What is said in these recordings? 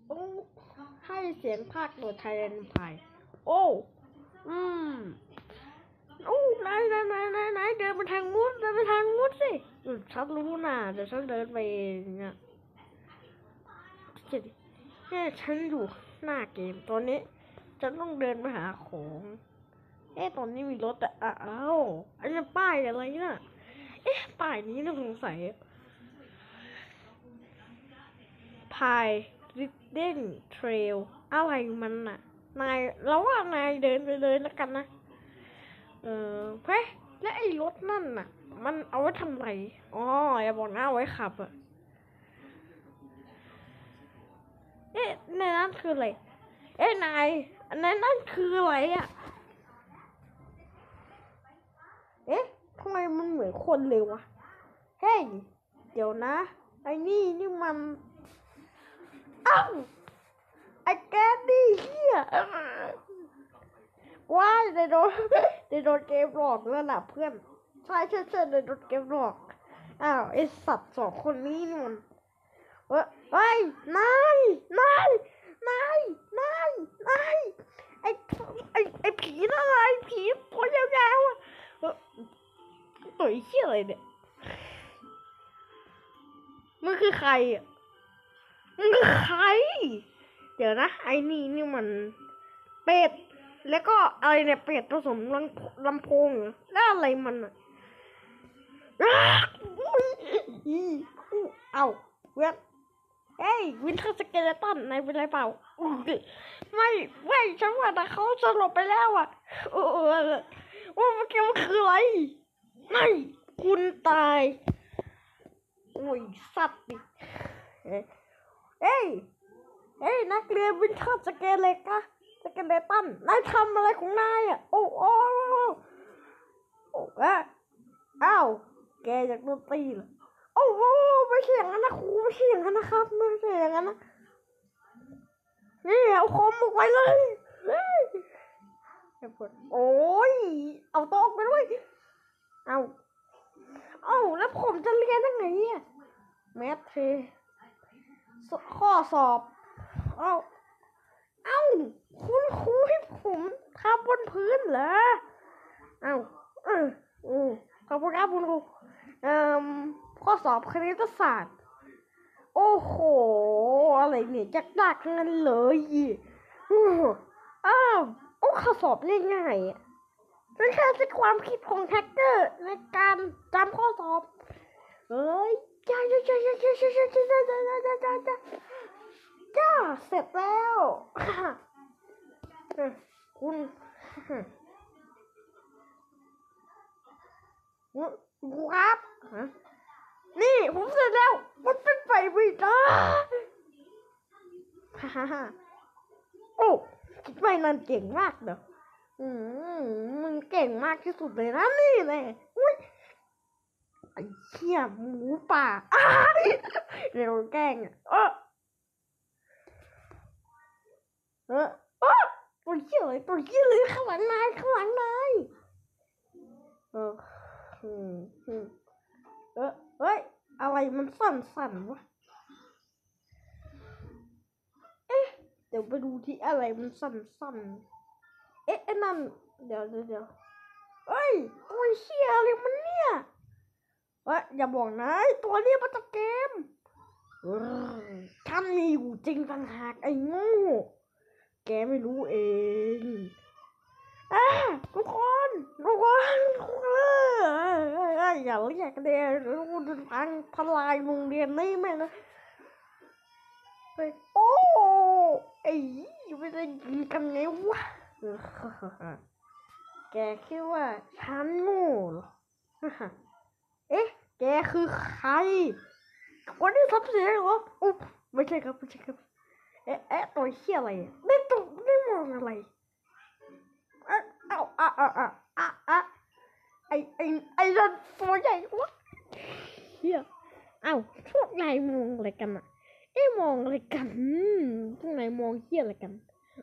ต้องให้เสียงภาคโดยไทยแลนด์พายโอ้อืมโอ้นายเดินไปทางนู้นสิฉันรู้นะแต่ฉันเดินไปเองเนี่ยเนี่ยฉันอยู่หน้าเกมตอนนี้ฉันต้องเดินไปหาของตอนนี้มีรถแต่อ้าวอันนี้ป้ายอะไรเนี่ยป้ายนี้น่าสงสัยพายริดเด้นเทรลอะไรมันน่ะนายเราว่านายเดินไปเลยแล้วกันนะเฮ้ยและไอ้รถนั่นน่ะมันเอาไว้ทำไรอ๋ออย่าบอกนะเอาไว้ขับอะในนั้นคืออะไรนายอันนั่นคืออะไรอะทำไมมันเหมือนคนเลยวะเฮ้ยเดี๋ยวนะไอ้นี่มันอ้าวไอ้แกนี่เฮียว้ายในโดนเกมหลอกแล้วล่ะเพื่อนใช่ในโดนเกมหลอกอ้าวไอ้สัตว์สองคนนี้นี่มันเฮ้ยนายไอ้ผีนั่นอะไรผีตัวยาวๆอ่ะตัวเหี้ยอะไรเนี่ยมันคือใครอ่ะมันคือใครเดี๋ยวนะไอ้นี่มันเป็ดแล้วก็อะไรเนี่ยเป็ดผสมลำโพงแล้วอะไรมันอ่ะเอาเพื่อนวินเทอร์สเกเลตันนายเป็นไรเปล่าไม่ฉันว่าแต่เขาสลบไปแล้วอ่ะว่าเมื่อกี้มันคืออะไรไม่คุณตายโอ้ยสัตว์ดินักเรียนวินเทอร์สเกเลตันนายทำอะไรของนายอ่ะโอ้อ้าวแกอยากโดนตีเหรอโอ้ไม่ใช่อย่างนั้นนะครูไม่ใช่อย่างนั้นนะครับไม่ใช่อย่างนั้นนะนี่เอาคมออกไปเลยโอ้ยเอาโต๊ะไปด้วยเอาแล้วผมจะเรียนยังไงเนี่ยแมทเทข้อสอบคุณครูให้ผมทำบนพื้นเหรอขอบคุณครับคุณครูข้อสอบคณิตศาสตร์โอ้โหอะไรเนี่ยยากๆงั้นเลยข้อสอบง่ายๆเป็นแค่ความคิดของแฮกเกอร์ในการจำข้อสอบจ้าเสร็จแล้วคุณครับนี่ผมเสร็จแล้วมันเป็นไปไม่ได้โอ้คิดไปนั่นเก่งมากเนอะมึงเก่งมากที่สุดเลยนะนี่เลยไอ้เหี้ยหมูป่าเร็วแกล้งตัวเหี้ยเลยข้างหลังนายเฮ้ยอะไรมันสั่นวะเดี๋ยวไปดูที่อะไรมันสั่นนั่นเดี๋ยวเฮ้ยตัวเหี้ยอะไรมันเนี่ยอย่าบอกนะตัวนี้มาจากเกมท่านมีอยู่จริงต่างหากไอ้โง่แกไม่รู้เองทุกคนอย่าเรียกเดี๋ยวพังทลายโรงเรียนนี่แม่นะโอ้ไม่ได้ยินกันไงวะแกคิดว่าฉันโง่เหรอแกคือใครคนที่ทำเสียงเหรอไม่ใช่ครับตัวเหี้ยอะไรได้มองอะไรไอ้นั่นตัวใหญ่วะเหี้ยพวกนายมองอะไรกันอ่ะมองอะไรกันพวกนายมองเหี้ยอะไรกัน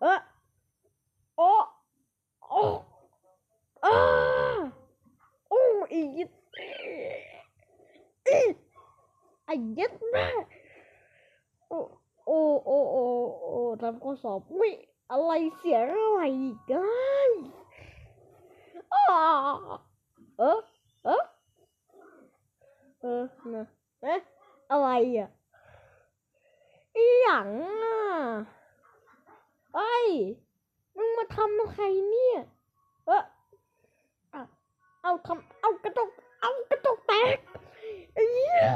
อียิปต์ไอ้ยัดแม่โอ้ทำข้อสอบอุ้ยอะไรเสียงอะไรอีกกันอ้าเออเออนะเอ๊ะอะไรอ่ะอีหยังอ่ะไอ้ยมึงมาทำอะไรเนี่ยเอออ่ะเอากระจกแตกไอ้เหี้ย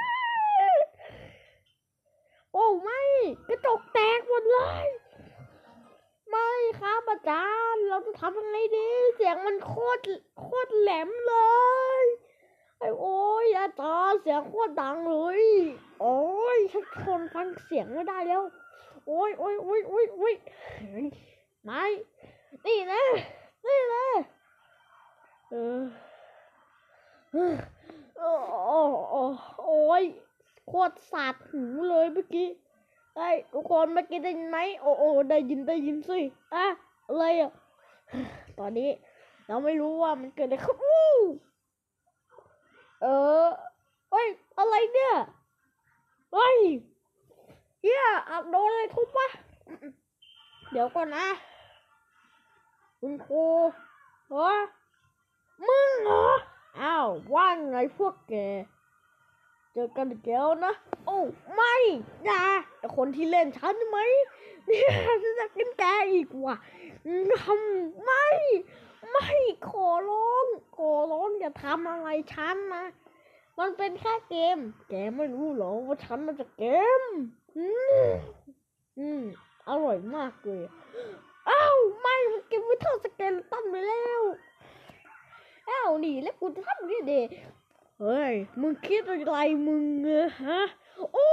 โอ้ไม่กระจกแตกหมดเลยไม่ครับอาจารย์เราจะทำยังไงดีเสียงมันโคตรแหลมเลยไอ้โอ้ยอาจารย์เสียงโคตรดังเลยโอ้ยฉันทนฟังเสียงไม่ได้แล้วโอ้ยเฮ้ยไม่นี่นะเออโอ้โอ้ยโคตรสาดหูเลยเมื่อกี้ไอ้ทุกคนเมื่อกี้ได้ยินไหมโอ้ได้ยินสิอะอะไรอ่ะตอนนี้เราไม่รู้ว่ามันเกิดอะไรขึ้นเออเฮ้ยอะไรเนี่ยเฮ้ยเฮียอับโดนอะไรทุบปะเดี๋ยวก่อนนะคุณครูเหรอมึงเหรออ้าวว่างไงพวกแกเจอกันอีกแล้วนะโอ้ไม่อย่าไอคนที่เล่นฉันไหมเนี่ยฉันจะกินแกอีกว่ะทำไม่ขอร้องอย่าทำอะไรฉันนะมันเป็นแค่เกมแกไม่รู้หรอว่าฉันมันจะเกมอร่อยมากเลยอ้าวไม่มันกินวิเทอร์สเกลตันไปแล้วอ้าวนี่แล้วกูจะทำยังไงดีเฮ้ยมึงคิดอะไรมึงฮะโอ้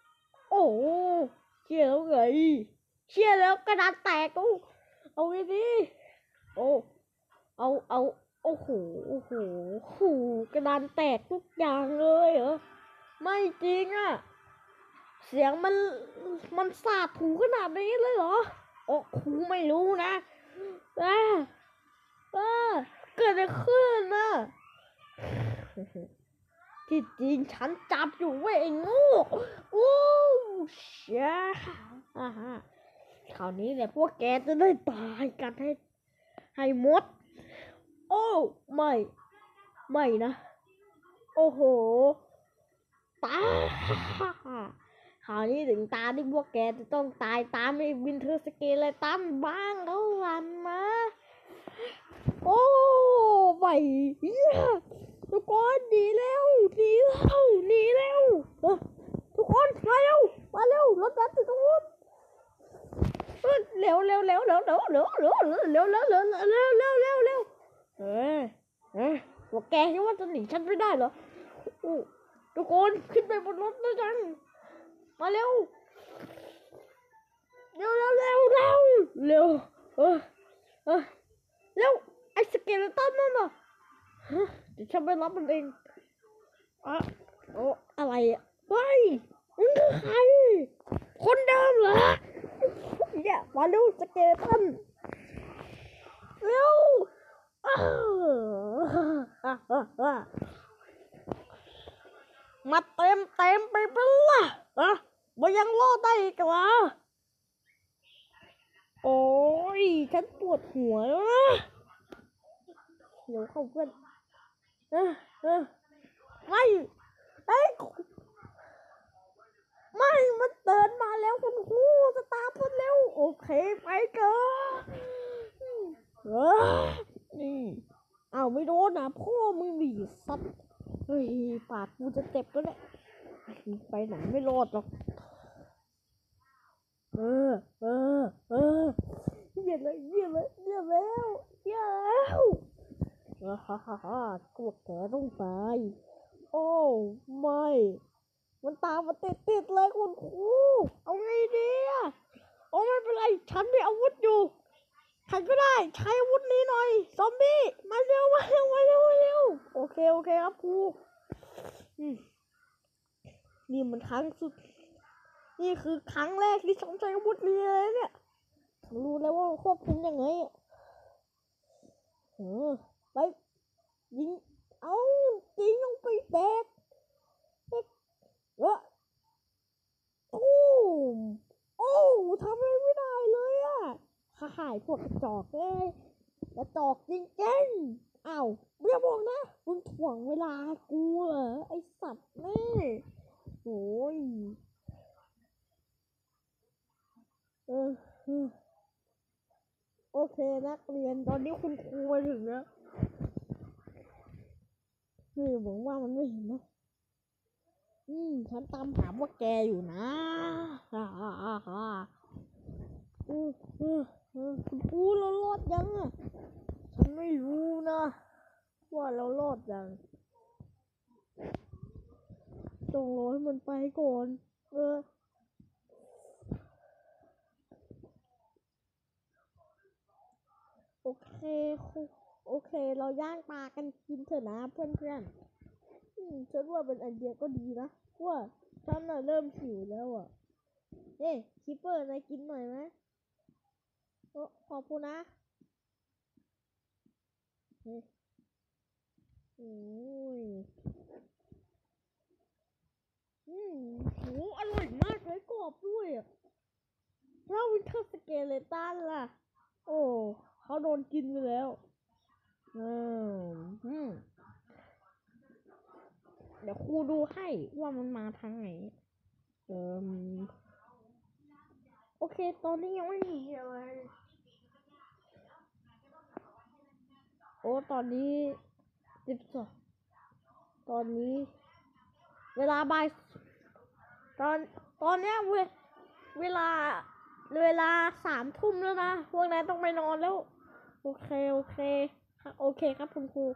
เชี่ยแล้วไงเชี่ยแล้วกระดาษแตกเอาไงดีโอ้เอาโอ้โหกระดานแตกทุกอย่างเลยเหรอไม่จริงอ่ะเสียงมันสาดหูขนาดนี้เลยเหรอโอ้ครูไม่รู้นะอ่าเกิดอะไรขึ้นน่ะที่จริงฉันจับอยู่เว้ยไอ้งูโอ้เชี่ยคราวนี้แหละพวกแกจะได้ตายกันให้หมดโอ้ไม่นะโอ้โหตาคราวนี้ถึงตาที่พวกแกจะต้องตายตามไอ้วินเทอร์สเกลเลยตามบ้างแล้วกันนะโอ้ไม่ทุกคนหนีแล้วทุกคนมาเร็วรถบัสอยู่ตรงนู้นเร็วพวกแกคิดว่าจะหนีฉันไม่ได้เหรอทุกคนขึ้นไปบนรถด้วยกันมาเร็วไอ้สเกเลตันนั่นน่ะเดี๋ยวฉันไปรับมันเองโอ้อะไรอ่ะเฮ้ยมึงคือใครคนเดิมเหรอเนี่ยมาเร็วสเกเลตันเร็วมาเต็มไปเป็นล่ะมันยังรอดได้อีกเหรอโอ้ยฉันปวดหัวแล้วนะเดี๋ยวเข้าเพื่อนไม่มันเดินมาแล้วคุณครูสตาร์ทเร็วโอเคไปเกินนี่เอาไม่โดนนะพ่อมึงหนีสัตว์เฮ้ยปากกูจะเจ็บแล้วเนี่ยไปไหนไม่รอดหรอกเยี่ยแล้วพวกแกต้องตายโอ้ไม่มันตามมาติดเลยคุณครูเอาไงดีอะโอ้ไม่เป็นไรฉันมีอาวุธอยู่ใครก็ได้ใช้อาวุธนี้หน่อยซอมบี้มาเร็วโอเคครับครูนี่มันครั้งสุดนี่คือครั้งแรกที่ฉันใช้อาวุธนี้เลยเนี่ยรู้แล้วว่าควบคุมยังไงไปยิงเอาจริงลงไปแตกตู้มโอ้ทำอะไรไม่ได้เลยอะขายพวกกระจอกเลยกระจอกจริงๆอ้าวอย่าบอกนะมึงถ่วงเวลากูเหรอไอสัตว์นี่โอ้ยเออโอเคนักเรียนตอนนี้คุณครูมาถึงแล้วคือหวังว่ามันไม่เห็นนะฉันตามหาว่าแกอยู่นะคุณครูเรารอดยังอ่ะฉันไม่รู้นะว่าเรารอดยังต้องรอให้มันไปก่อนโอเคโอเคเราย่างปลากันกินเถอะนะเพื่อนๆฉันว่าเป็นไอเดียก็ดีนะว่าฉันน่ะเริ่มหิวแล้วอ่ะคิปเปอร์นายกินหน่อยไหมขอบคุณนะโอ้ยโหอร่อยมากเลยกรอบด้วยอ่ะแล้ววินเทอร์สเกเลตันล่ะโอ้เขาโดนกินไปแล้วเดี๋ยวครูดูให้ว่ามันมาทางไหนโอเคตอนนี้ยังไม่มีอะไรโอ้ตอนนี้12ตอนนี้เวลาบ่ายตอนเนี้ยเวลา3 ทุ่มแล้วนะพวกนายต้องไปนอนแล้วโอเคโอเคครับคุณครู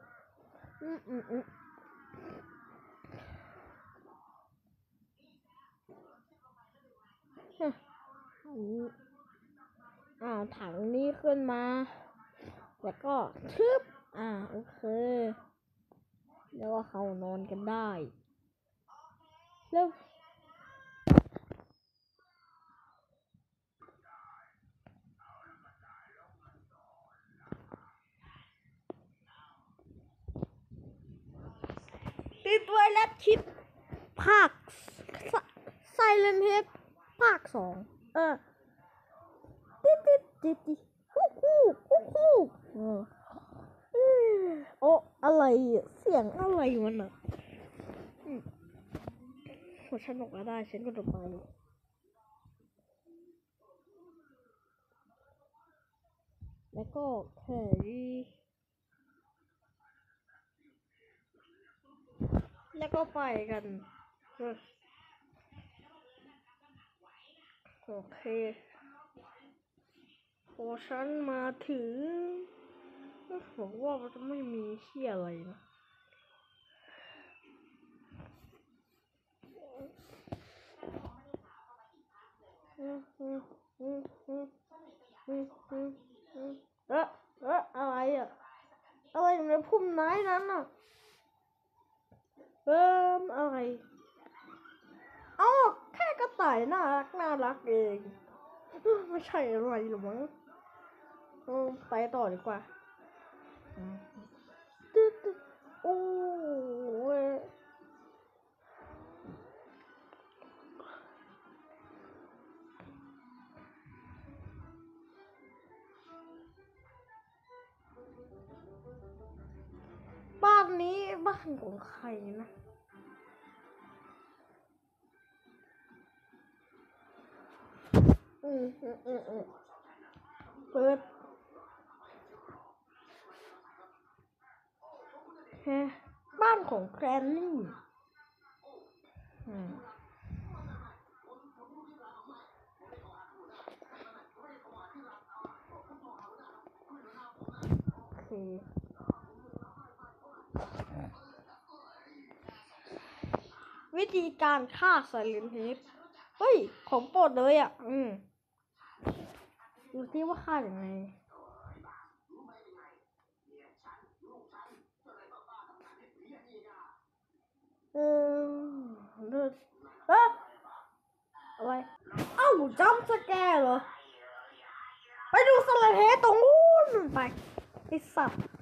ถังนี้ขึ้นมาแล้วก็ชึบโอเคแล้วก็เข้านอนกันได้แล้วติดไว้แล้วคลิปภาคไซเลนเฮดภาค 2ติดคู่โอ้อะไรเสียงอะไรมันอ่ะพอฉันออกมาได้ฉันก็จะไปแล้วก็แค่นี้แล้วก็ไปกันโอเคพอฉันมาถึงผมว่ามันจะไม่มีเหี้ยอะไรนะอะไรอ่ะอะไรอยู่ในพุ่มไม้นั้นอ่ะอะไรแค่กระต่ายน่ารักเองไม่ใช่อะไรหรอกมั้งไปต่อดีกว่าโอ้ยบ้านนี้บ้านของใครนะเปิดบ้านของแกรนนี่วิธีการฆ่าไซเลนเฮดเฮ้ยของโปรดเลยอ่ะดูซิว่าฆ่าอย่างไรเลือดอะไรจำสแกร์เหรอไปดูไซเลนเฮดตรงนู้นไปไอสัตว์